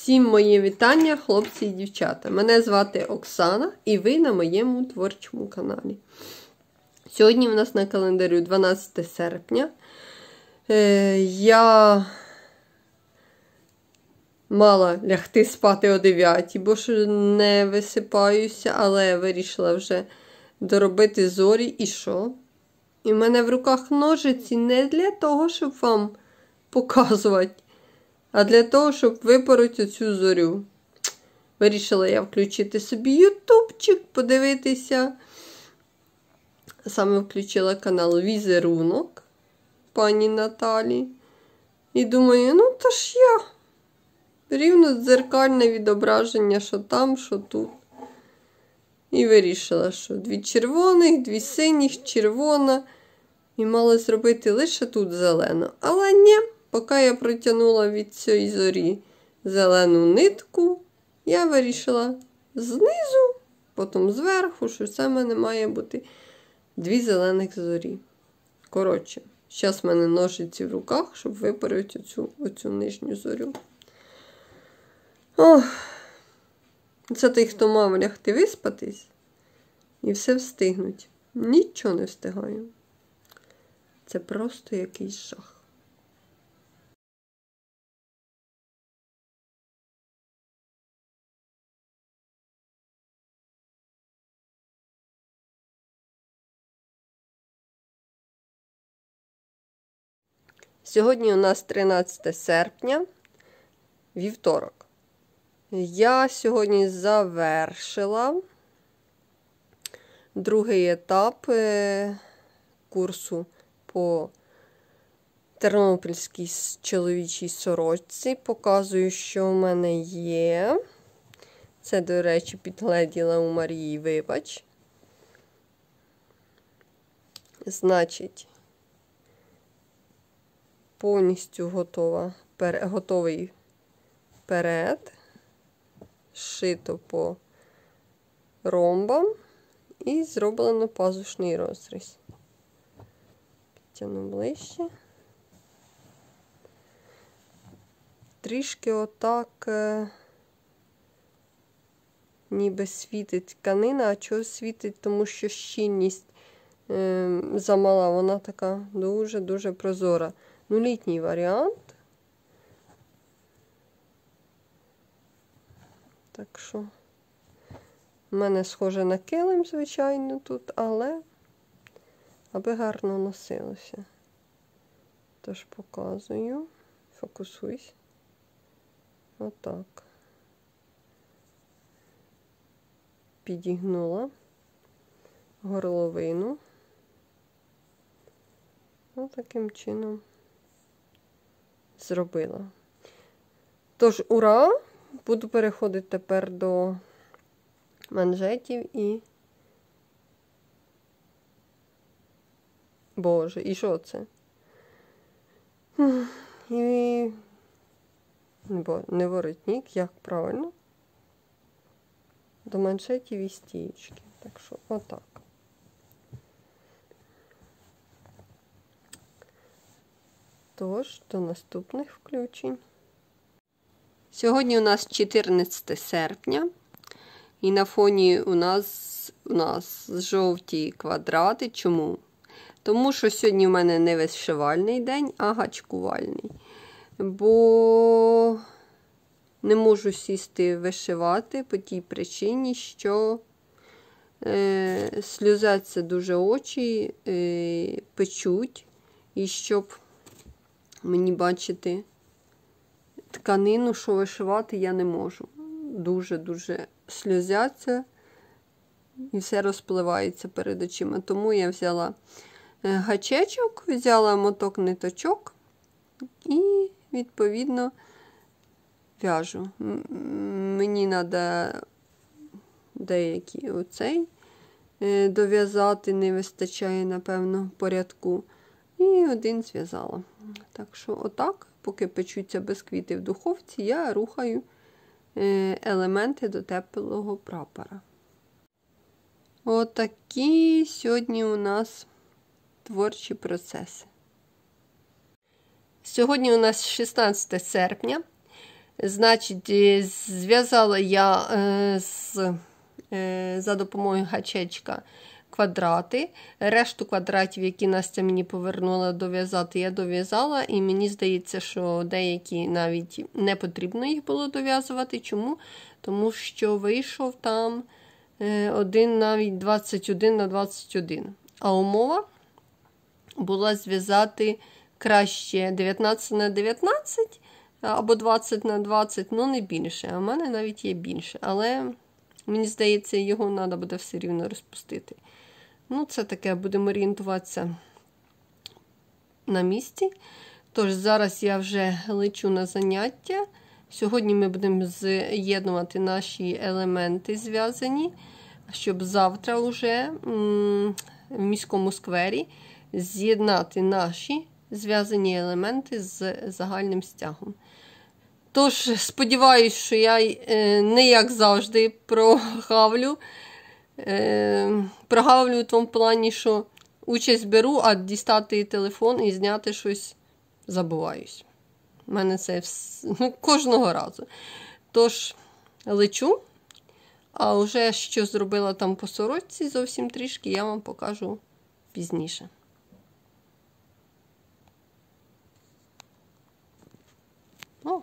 Всім моє вітання, хлопці і дівчата. Мене звати Оксана і ви на моєму творчому каналі. Сьогодні у нас на календарі 12 серпня. Я мала лягти спати о 9, бо ж не висипаюся, але вирішила вже доробити зорі. І що? І в мене в руках ножиці не для того, щоб вам показувати, а для того, щоб випороти оцю зорю. Вирішила я включити собі ютубчик, подивитися. Саме включила канал Візерунок пані Наталі. І думаю, ну то ж я. Рівно дзеркальне відображення, що там, що тут. І вирішила, що 2 червоних, 2 синіх, червона. І мала зробити лише тут зелену. Але ні. Поки я протягнула від цієї зорі зелену нитку, я вирішила знизу, потім зверху, що це в мене має бути 2 зелених зорі. Коротше, зараз в мене ножиці в руках, щоб випорити оцю нижню зорю. Ох, це той, хто мав лягти виспатись і все встигнуть. Нічого не встигаю. Це просто якийсь жах. Сьогодні у нас 13 серпня, вівторок. Я сьогодні завершила другий етап курсу по тернопільській чоловічій сорочці. Показую, що в мене є. Це, до речі, підгледіла у Марії, вибач. Значить, повністю готовий перед, шито по ромбам і зроблено пазушний розріз. Підтягну ближче. Трішки отак ніби світить тканина, а чого світить? Тому що щільність замала, вона така дуже-дуже прозора. Ну, літній варіант. Так що, в мене схоже на килим, звичайно, тут, але аби гарно носилося. Тож показую. Фокусуйся. Отак. Підігнула горловину. Ось таким чином зробила. Тож, ура! Буду переходити тепер до манжетів і... Боже, і що це? І... Не воротник, як правильно? До манжетів і стієчки. Так що, отак. Тож, до наступних включень. Сьогодні у нас 14 серпня. І на фоні у нас жовті квадрати. Чому? Тому що сьогодні в мене не вишивальний день, а гачкувальний. Бо не можу сісти вишивати по тій причині, що сльозяться дуже очі, печуть. І щоб мені бачити тканину, що вишивати, я не можу. Дуже-дуже сльозяться і все розпливається перед очима. Тому я взяла гачечок, взяла моток ниточок і, відповідно, в'яжу. Мені треба деякі оцей дов'язати, не вистачає, напевно, порядку. І один зв'язала. Так що отак, поки печуться бисквіти в духовці, я рухаю елементи до теплого прапора. Отакі сьогодні у нас творчі процеси. Сьогодні у нас 16 серпня. Значить, зв'язала я за допомогою гачечка квадрати. Решту квадратів, які Настя мені повернула дов'язати, я дов'язала. І мені здається, що деякі навіть не потрібно їх було дов'язувати. Чому? Тому що вийшов там один навіть 21 на 21. А умова була зв'язати краще 19 на 19 або 20 на 20, ну не більше. А в мене навіть є більше. Але мені здається, його треба буде все рівно розпустити. Ну, це таке, будемо орієнтуватися на місці. Тож, зараз я вже лечу на заняття. Сьогодні ми будемо з'єднувати наші елементи зв'язані, щоб завтра вже в міському сквері з'єднати наші зв'язані елементи з загальним стягом. Тож, сподіваюся, що я не як завжди прогавлю в тому плані, що участь беру, а дістати телефон і зняти щось забуваюсь. У мене це кожного разу. Тож, лечу, а вже що зробила там по сорочці зовсім трішки, я вам покажу пізніше. О!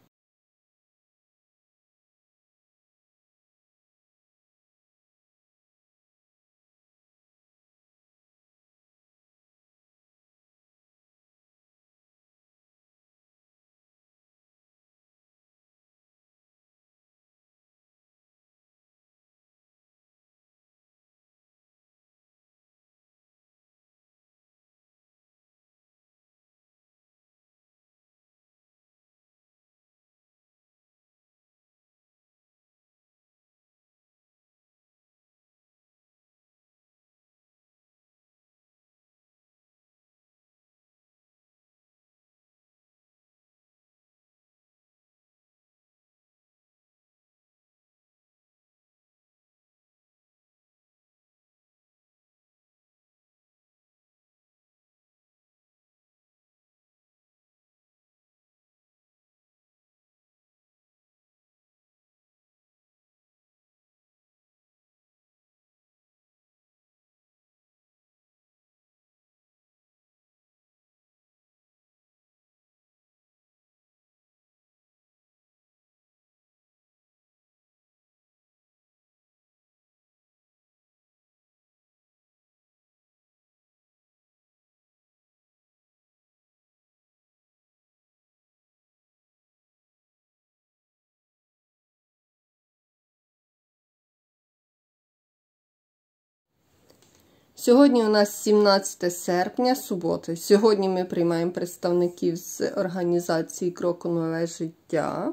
Сьогодні у нас 17 серпня, субота. Сьогодні ми приймаємо представників з організації «Кроку нове життя».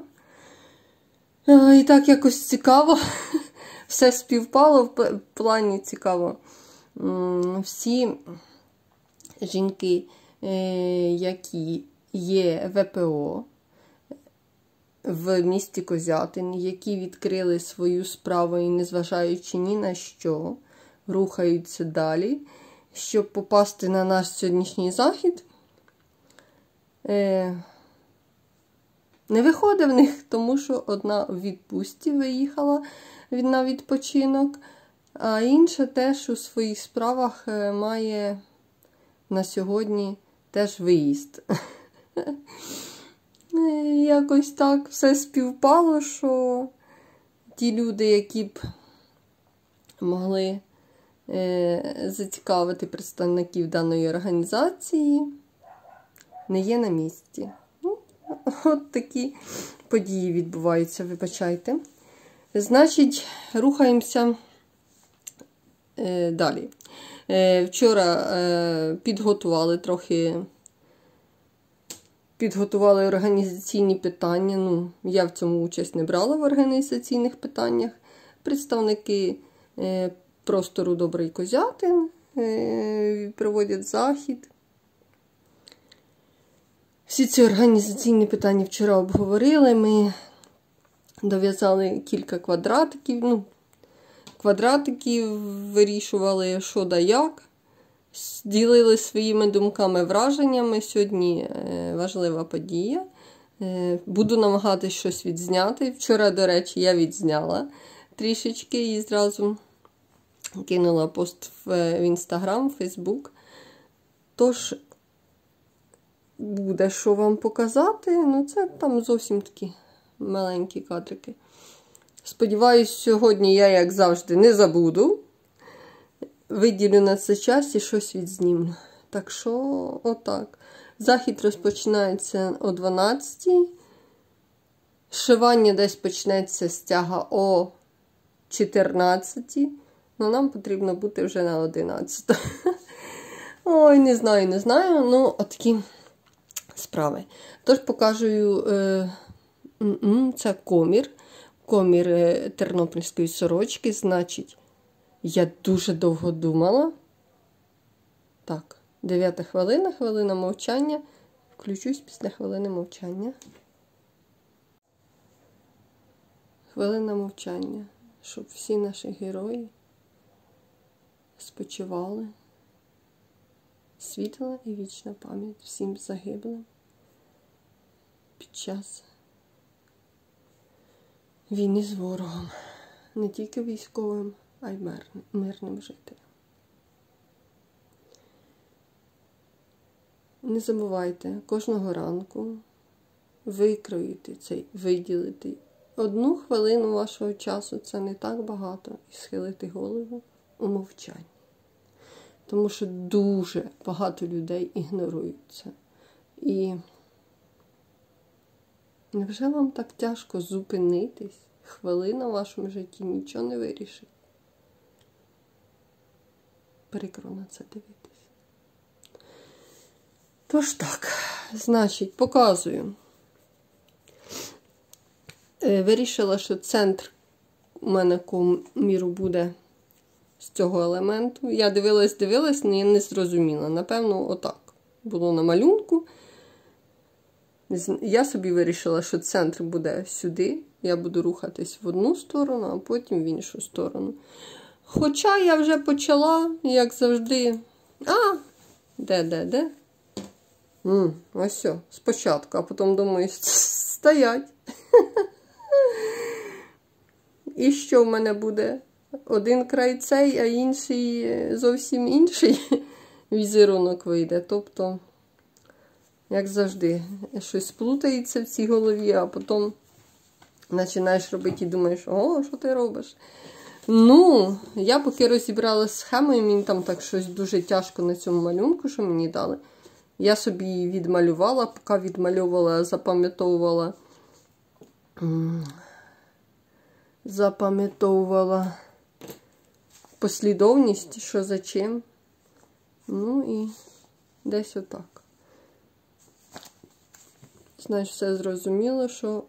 І так якось цікаво, все співпало в плані цікаво. Всі жінки, які є ВПО в місті Козятин, які відкрили свою справу і, незважаючи ні на що, рухаються далі, щоб попасти на наш сьогоднішній захід. Не виходить в них, тому що одна в відпустці виїхала на відпочинок, а інша теж у своїх справах має на сьогодні теж виїзд. Якось так все співпало, що ті люди, які б могли зацікавити представників даної організації, не є на місці. От такі події відбуваються, вибачайте. Значить, рухаємося далі. Вчора підготували організаційні питання. Ну, я в цьому участь не брала в організаційних питаннях. Представники простору Добрий Козятин проводять захід. Всі ці організаційні питання вчора обговорили. Ми дов'язали кілька квадратиків. Квадратиків вирішували, що да як. Ділили своїми думками, враженнями. Сьогодні важлива подія. Буду намагатись щось відзняти. Вчора, до речі, я відзняла трішечки і зразу кинула пост в Інстаграм, в Фейсбук. Тож, буде що вам показати. Ну, це там зовсім такі маленькі кадрики. Сподіваюсь, сьогодні я, як завжди, не забуду. Виділю на це час і щось відзніму. Так що, отак. Захід розпочинається о 12:00. Шивання десь почнеться стяга о 14:00. Ну, нам потрібно бути вже на 11:00. Ой, не знаю. Ну, отакі справи. Тож покажу, це комір. Комір тернопільської сорочки. Значить, я дуже довго думала. Так, 9 хвилина, хвилина мовчання. Включусь після хвилини мовчання. Хвилина мовчання, щоб всі наші герої спочивали. Світла і вічна пам'ять всім загиблим під час війни з ворогом. Не тільки військовим, а й мирним жителям. Не забувайте кожного ранку виділити 1 хвилину вашого часу, це не так багато, і схилити голову у мовчанні. Тому що дуже багато людей ігнорують це. І невже вам так тяжко зупинитись? Хвилина в вашому житті нічого не вирішить. Прикро на це дивитись. Тож так, значить, показую. Вирішила, що центр у мене коміру буде з цього елементу. Я дивилась, але я не зрозуміла. Напевно, отак було на малюнку. Я собі вирішила, що центр буде сюди. Я буду рухатись в одну сторону, а потім в іншу сторону. Хоча я вже почала, як завжди. Де? Ось все, спочатку, а потім думаю, стоять. І що в мене буде? Один край цей, а інший, зовсім інший візерунок вийде. Тобто, як завжди, щось плутається в цій голові, а потім починаєш робити і думаєш, о, що ти робиш? Ну, я поки розібрала схему, мені там так щось дуже тяжко на цьому малюнку, що мені дали. Я собі її відмалювала, поки відмальовувала, запам'ятовувала послідовність, що за чим. Ну і десь отак. Значить, все зрозуміло, що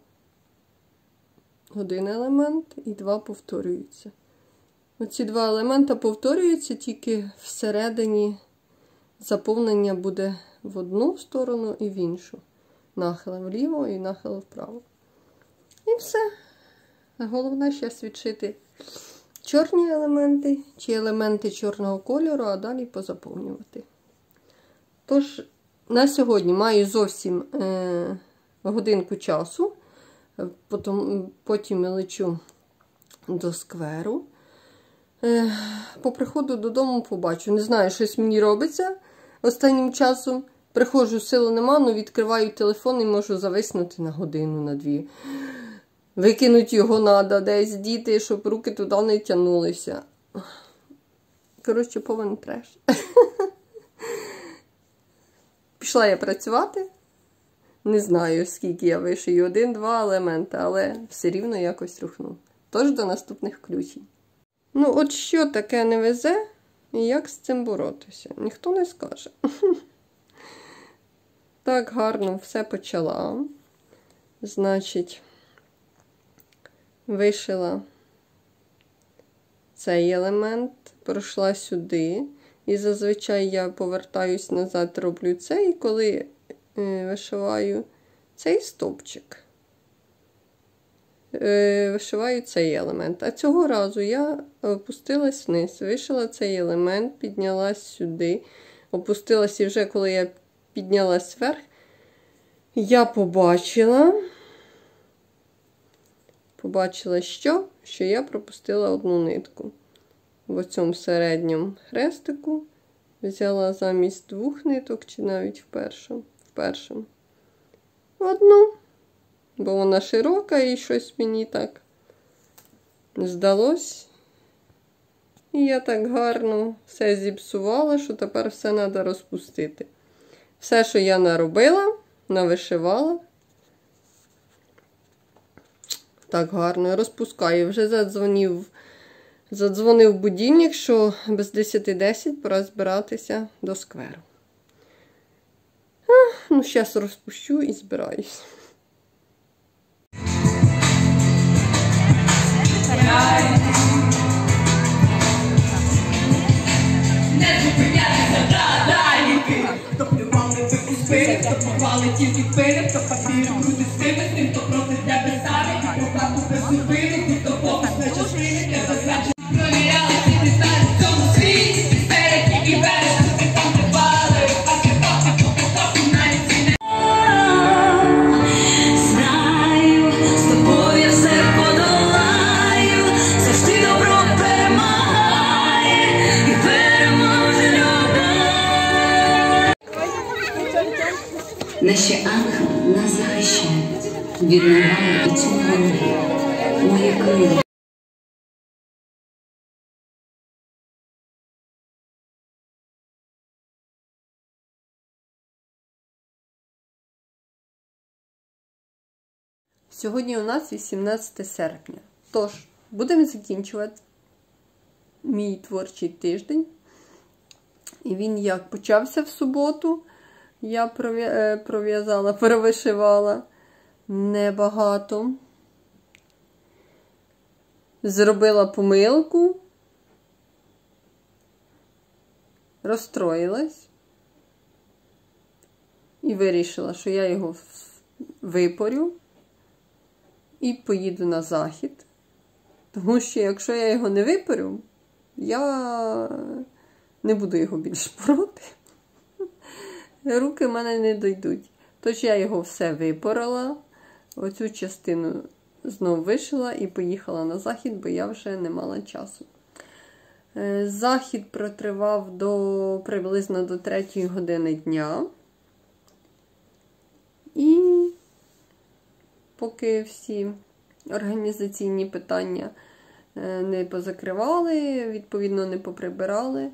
один елемент і 2 повторюються. Оці 2 елемента повторюються, тільки всередині заповнення буде в одну сторону і в іншу. Нахил вліво і нахил вправо. І все. Головне зараз відшити чорні елементи, чи елементи чорного кольору, а далі позаповнювати. Тож, на сьогодні маю зовсім годинку часу. Потім лечу до скверу. По приходу додому побачу. Не знаю, щось мені робиться останнім часом. Приходжу, сили нема, але відкриваю телефон і можу зависнути на годину, на 2. Викинути його треба десь, діти, щоб руки туди не тягнулися. Коротше, повен треш. Пішла я працювати. Не знаю, скільки я вишию. 1-2 елемента, але все рівно якось рухну. Тож до наступних включень. Ну, от що таке не везе, і як з цим боротися? Ніхто не скаже. Так гарно все почала. Значить, вишила цей елемент, пройшла сюди. І зазвичай я повертаюсь назад, роблю цей, коли вишиваю цей стовпчик. Вишиваю цей елемент. А цього разу я опустилась вниз, вишила цей елемент, піднялась сюди, опустилась і вже коли я піднялась вверх, я побачила, що я пропустила одну нитку. В цьому середньому хрестику взяла замість 2 ниток, чи навіть в першому. Одну, бо вона широка і щось мені так здалось. І я так гарно все зіпсувала, що тепер все треба розпустити. Все, що я наробила, навишивала, так гарно розпускаю. Вже задзвонив будильник, що без 10:10 пора збиратися до скверу. Ну, зараз розпущу і збираюсь. Не зупинятися далі йти. То плювали ви у спини, то плювали тільки пини, то папір груди сими, з тим, то проти тебе самі, то правду без зупини, то фокус на частини, не безпечно. Провіряли всі ти старі в цьому світі, істерики і вереску, ти там не бали, а світоки, то навіть ці не. Знаю, з тобою я все подолаю, завжди добро перемагає і переможе любов. Наші ангели нас захищають від навали і цього ворогів. Моє крило. Сьогодні у нас 18 серпня. Тож, будемо закінчувати мій творчий тиждень. І він як почався в суботу. Я провишивала небагато. Зробила помилку. Розстроїлась. І вирішила, що я його випорю. І поїду на захід. Тому що якщо я його не випорю, я не буду його більше пороти. Руки в мене не дійдуть. Тож я його все випорала. Оцю частину знову вишила і поїхала на захід, бо я вже не мала часу. Захід протривав приблизно до 3 години дня. І поки всі організаційні питання не позакривали, відповідно не поприбирали.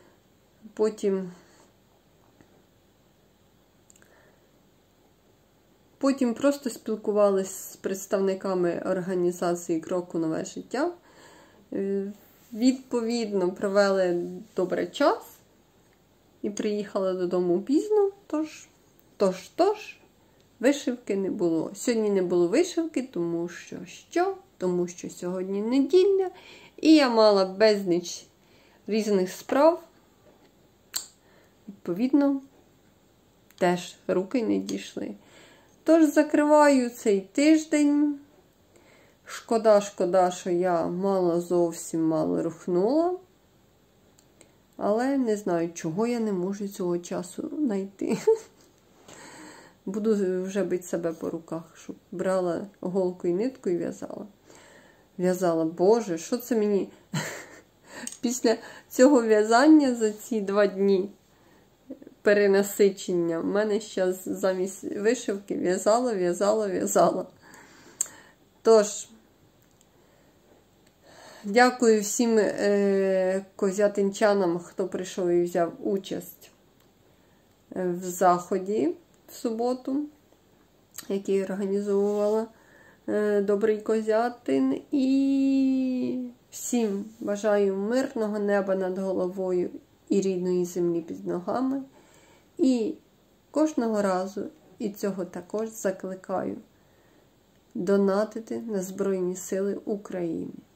Потім просто спілкувалися з представниками організації «Кроку нове життя». Відповідно, провели добре час і приїхала додому пізно, тож, вишивки не було. Сьогодні не було вишивки, тому що сьогодні неділя, і я мала безліч різних справ. Відповідно, теж руки не дійшли. Тож закриваю цей тиждень. Шкода, що я зовсім мало рухнула. Але не знаю, чого я не можу цього часу знайти. Буду вже бити себе по руках, щоб брала голку і нитку і в'язала. Боже, що це мені після цього в'язання за ці 2 дні перенасичення. В мене зараз замість вишивки в'язала. Тож, дякую всім козятинчанам, хто прийшов і взяв участь в заході в суботу, який організовувала Добрий Козятин. І всім бажаю мирного неба над головою і рідної землі під ногами. І кожного разу, і цього також закликаю, донатити на Збройні Сили України.